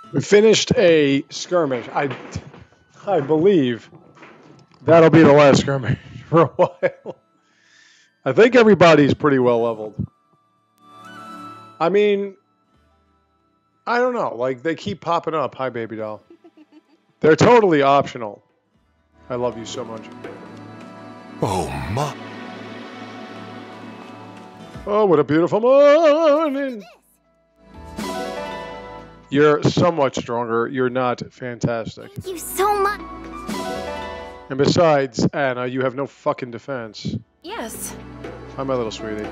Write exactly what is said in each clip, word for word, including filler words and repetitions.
We finished a skirmish. I, I believe that'll be the last skirmish for a while. I think everybody's pretty well leveled. I mean, I don't know. Like, they keep popping up. Hi, baby doll. They're totally optional. I love you so much. Oh, my. Oh, what a beautiful morning. You're so much stronger. You're not fantastic. Thank you so much. And besides, Anna, you have no fucking defense. Yes. Hi, my little sweetie.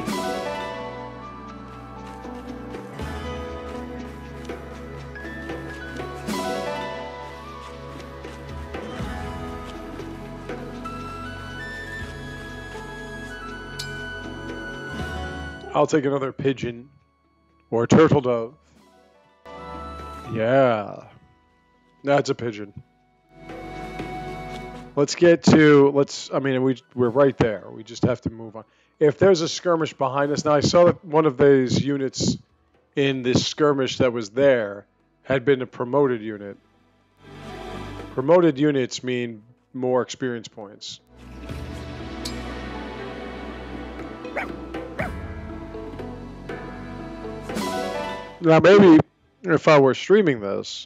I'll take another pigeon or a turtle dove. Yeah. That's a pigeon. Let's get to, let's, I mean, we, we're right there. We just have to move on. If there's a skirmish behind us, now I saw that one of those units in this skirmish that was there had been a promoted unit. Promoted units mean more experience points. Now, maybe if I were streaming this,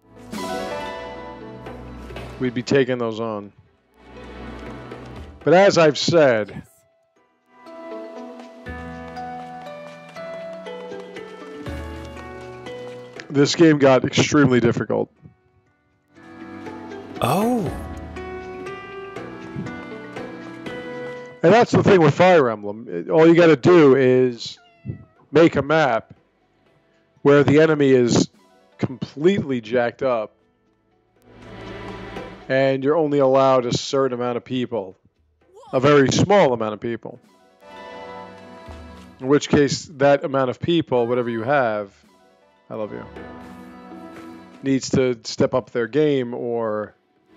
we'd be taking those on. But as I've said, this game got extremely difficult. Oh. And that's the thing with Fire Emblem. It, all you got to do is make a map where the enemy is completely jacked up and you're only allowed a certain amount of people, a very small amount of people. In which case, that amount of people, whatever you have, I love you, needs to step up their game or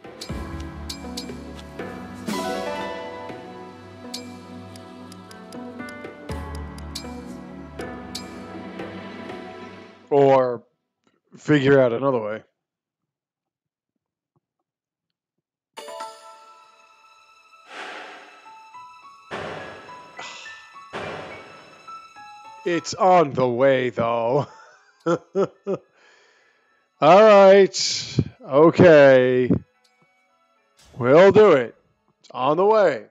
or figure out another way. It's on the way, though. All right. Okay. We'll do it. It's on the way.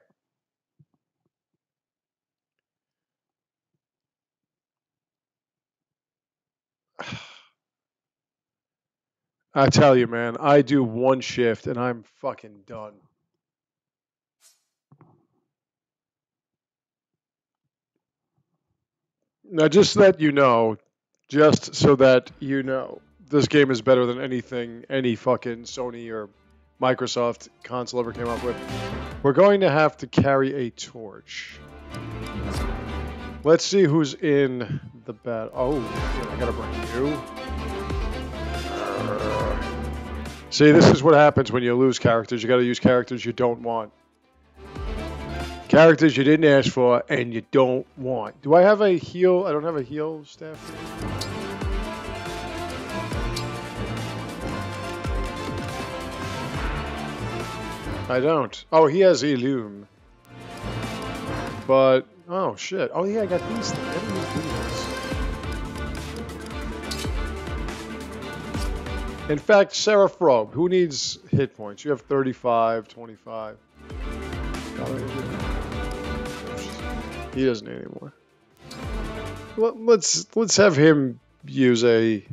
I tell you, man, I do one shift and I'm fucking done. Now, just so that you know, just so that you know, this game is better than anything any fucking Sony or Microsoft console ever came up with. We're going to have to carry a torch. Let's see who's in the battle. Oh, shit, I gotta bring you. See, this is what happens when you lose characters. You gotta use characters you don't want. Characters you didn't ask for and you don't want. Do I have a heal? I don't have a heal staff here. I don't. Oh, he has Illume. But, oh shit. Oh yeah, I got these things. I didn't use these. In fact, Seraph Robe, who needs hit points? You have thirty-five, twenty-five. He doesn't need any more. Let's let's have him use a.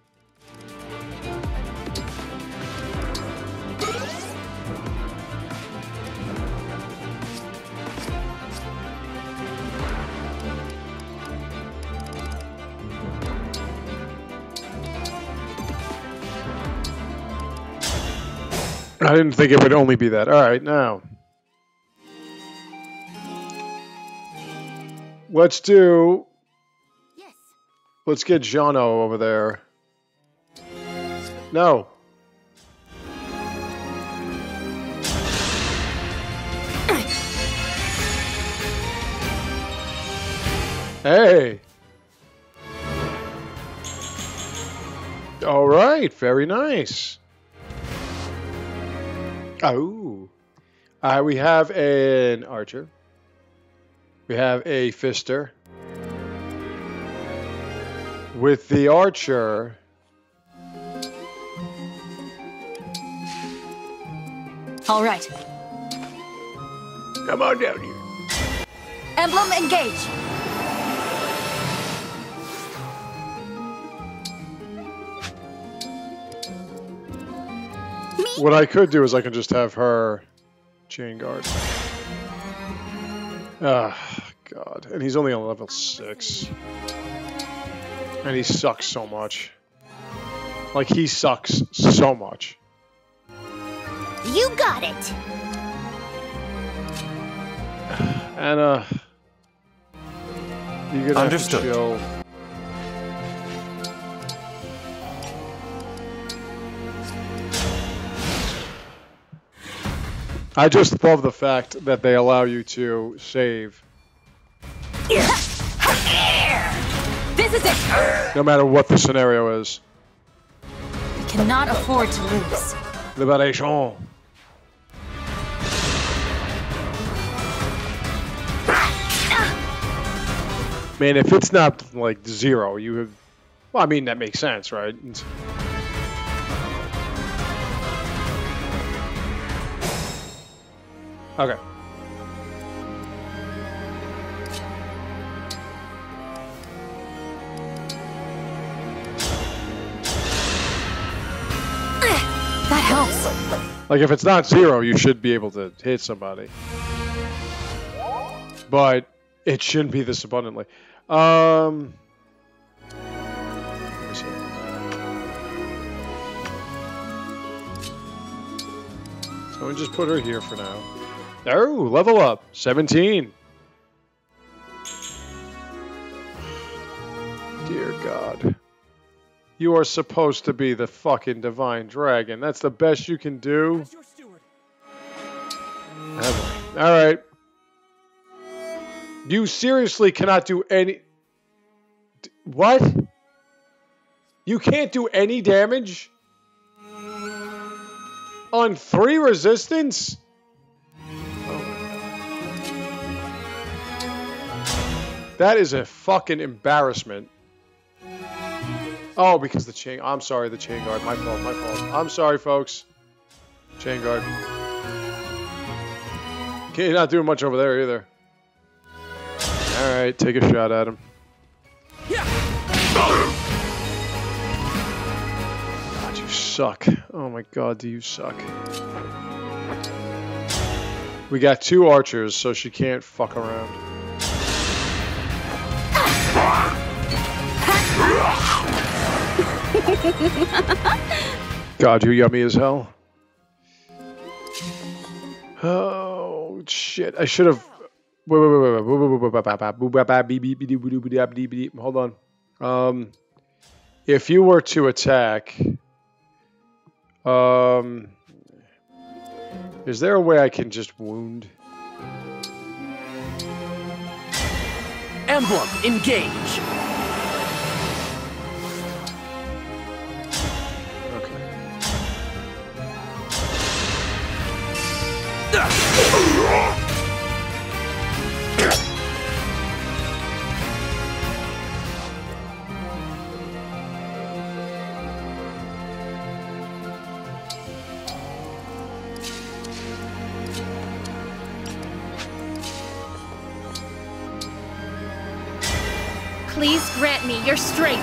I didn't think it would only be that. All right, now. Let's do... Yes. Let's get Jono over there. No. Hey. All right, very nice. Oh, uh, we have an archer. We have a fister. With the archer, All right. come on down here. Emblem engage. What I could do is I can just have her chain guard. Ah, God. And he's only on level six. And he sucks so much. Like, he sucks so much. You got it. Anna, you're gonna Understood. have to chill. I just love the fact that they allow you to save. This is it. No matter what the scenario is. We cannot afford to lose. Liberation. Man, if it's not like zero, you have. Well, I mean, that makes sense, right? It's... Okay. That helps. Like, if it's not zero, you should be able to hit somebody. But it shouldn't be this abundantly. Um... let me see. So we just put her here for now. Oh, level up. seventeen. Dear God. You are supposed to be the fucking divine dragon. That's the best you can do. Alright. You seriously cannot do any... D- what? You can't do any damage? On three resistance? That is a fucking embarrassment. Oh, because the chain... I'm sorry, the chain guard. My fault, my fault. I'm sorry, folks. Chain guard. You're not doing much over there, either. Alright, take a shot at him. God, you suck. Oh my God, do you suck. We got two archers, so she can't fuck around. God, you're yummy as hell. Oh, shit. I should have... Wait, wait, wait, wait, wait. Hold on. Um, if you were to attack... Um... Is there a way I can just wound? Emblem, engage. Please grant me your strength.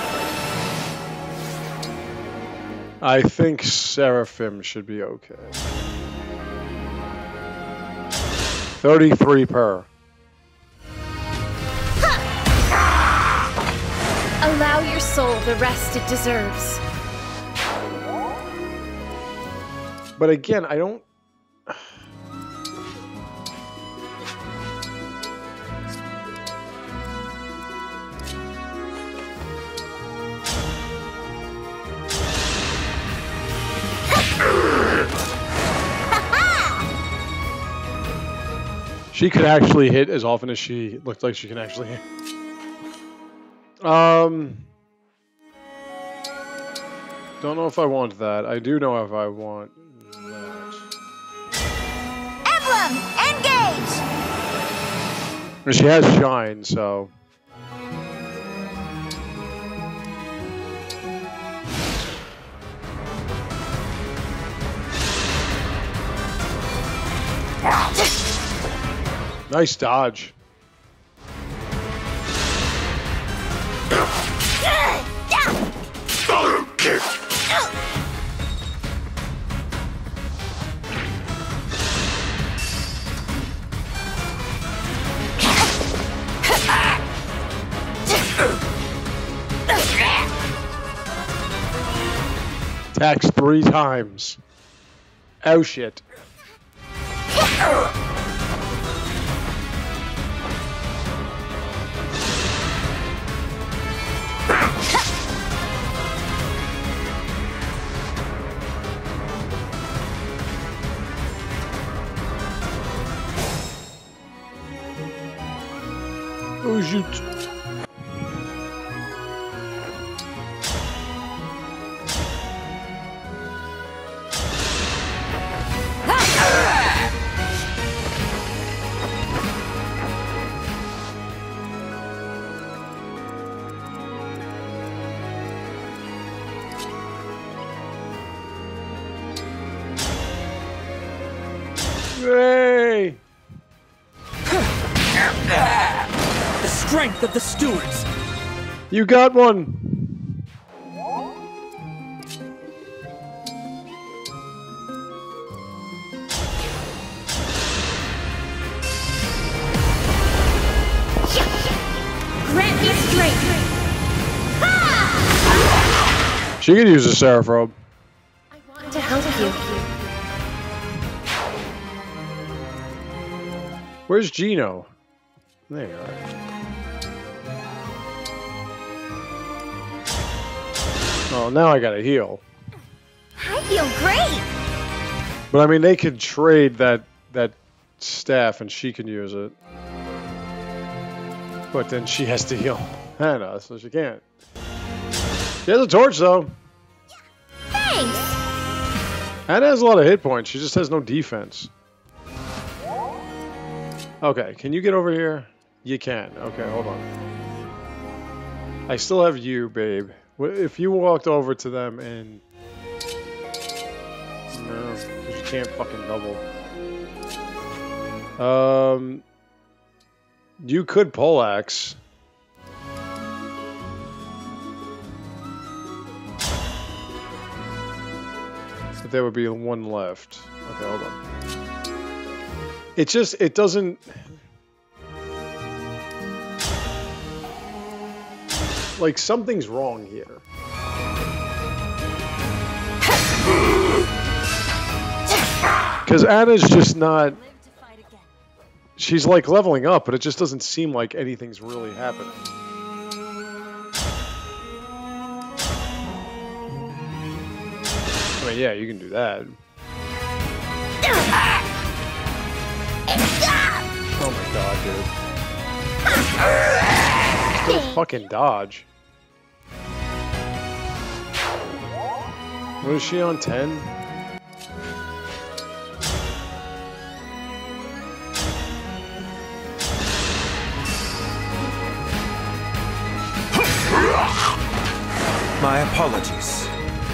I think Seraphim should be okay. thirty-three per. Allow your soul the rest it deserves. But again, I don't... She could actually hit as often as she looked like she can actually hit. Um... Don't know if I want that. I do know if I want that. Emblem, engage! And she has shine, so. Nice dodge. Attacks three times. Oh shit. Oh shoot. Yay! The strength of the stewards. You got one. Grant me strength. She could use a Seraph. I want to help you. Where's Gino? There you are. Oh, now I gotta heal. I feel great! But I mean, they could trade that that staff, and she can use it. But then she has to heal Hannah, so she can't. She has a torch, though. Thanks! Hannah has a lot of hit points. She just has no defense. Okay, can you get over here? You can. Okay, hold on. I still have you, babe. If you walked over to them and... No, because you can't fucking double. Um, you could poleaxe. But there would be one left. Okay, hold on. It just, it doesn't... Like, something's wrong here. Because Anna's just not... She's, like, leveling up, but it just doesn't seem like anything's really happening. I mean, yeah, you can do that. Oh my god, dude. Still fucking dodge. What is she on, ten? My apologies.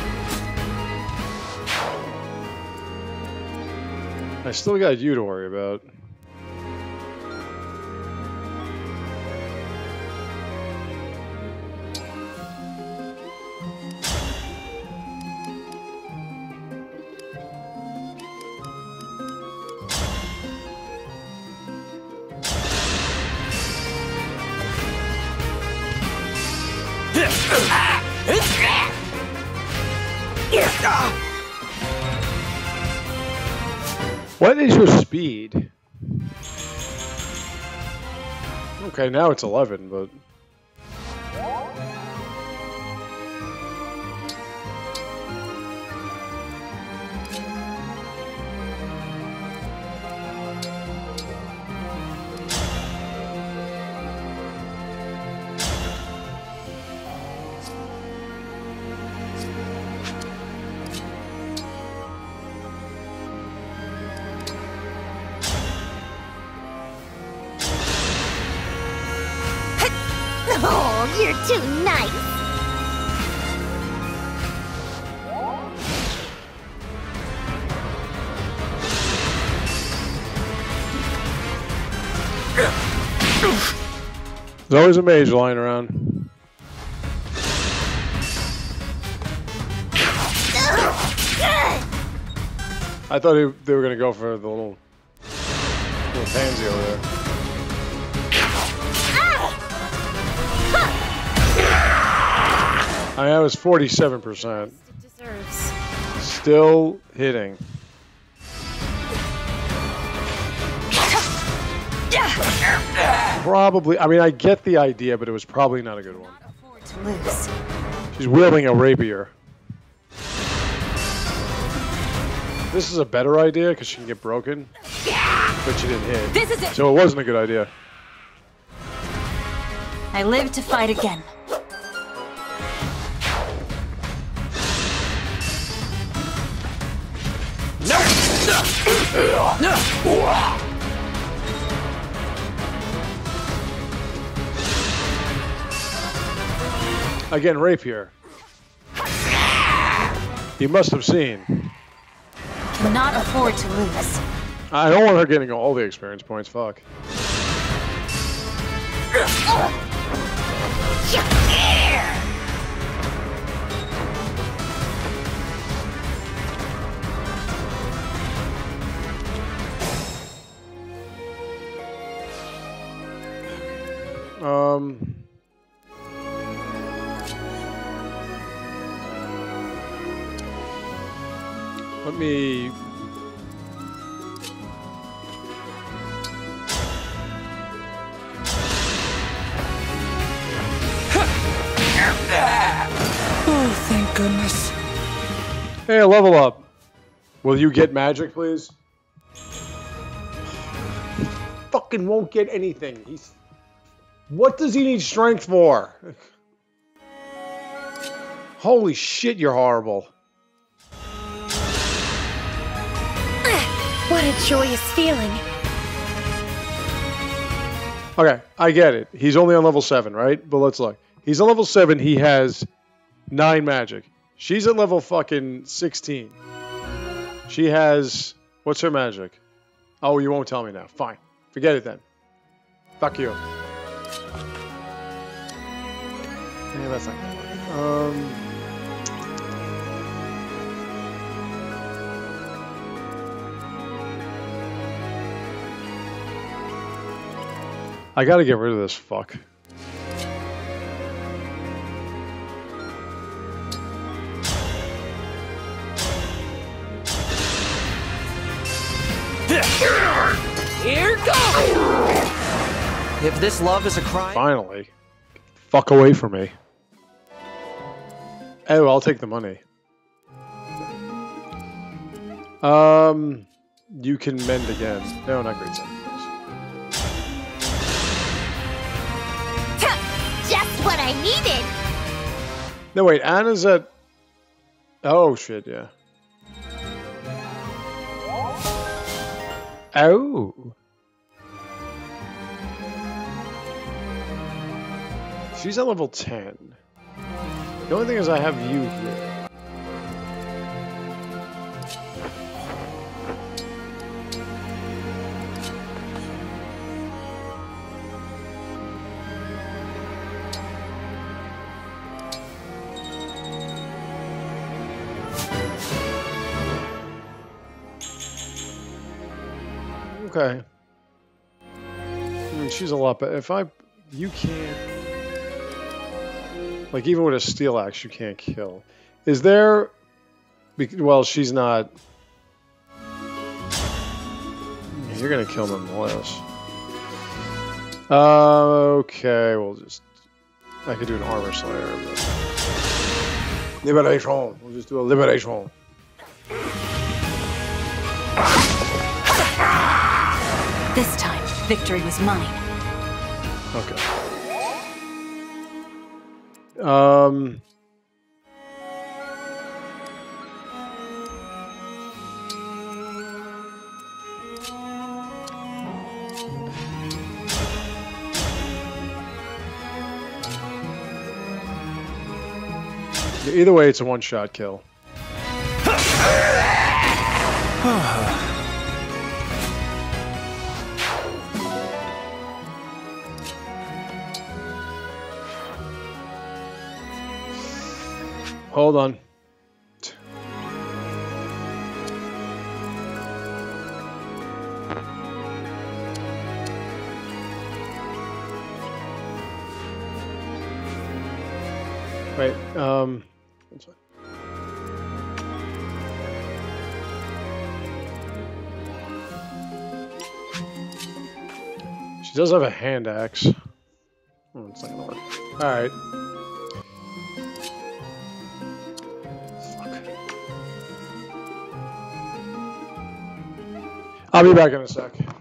I still got you to worry about. What is your speed? Okay, now it's eleven, but... too nice. There's always a mage lying around. I thought he, they were going to go for the little, little pansy over there. I mean, that was forty-seven percent. It deserves. Still hitting. Probably, I mean, I get the idea, but it was probably not a good one. Afford to lose. She's wielding a rapier. This is a better idea because she can get broken, but she didn't hit. This is it. So it wasn't a good idea. I live to fight again. Again, rapier. You must have seen. Cannot afford to lose. I don't want her getting all the experience points. Fuck. Um. Let me. Oh, thank goodness. Hey, level up. Will you get magic, please? Fucking won't get anything. He's. What does he need strength for? Holy shit, you're horrible. What a joyous feeling. Okay, I get it. He's only on level seven, right? But let's look. He's on level seven. He has nine magic. She's at level fucking sixteen. She has... What's her magic? Oh, you won't tell me now. Fine. Forget it then. Fuck you. Yeah, that's not gonna work. Um... I gotta get rid of this fuck. Here goes! If this love is a crime... Finally. Fuck away from me. Oh, I'll take the money. Um, you can mend again. No, not great sacrifice. Just what I needed. No, wait, Anna's at... Oh, shit, yeah. Oh. She's at level ten. The only thing is I have you here. Okay. I mean, she's a lot, but if I... You can't... Like, even with a steel axe, you can't kill. Is there... Well, she's not... You're gonna kill nonetheless. Uh, okay, we'll just... I could do an armor slayer, but... Liberation! We'll just do a liberation. This time, victory was mine. Okay. Um... Either way, it's a one-shot kill. Hold on. Wait, um, one second. She does have a hand axe. Oh, it's not gonna work. All right. Fuck. I'll be back in a sec.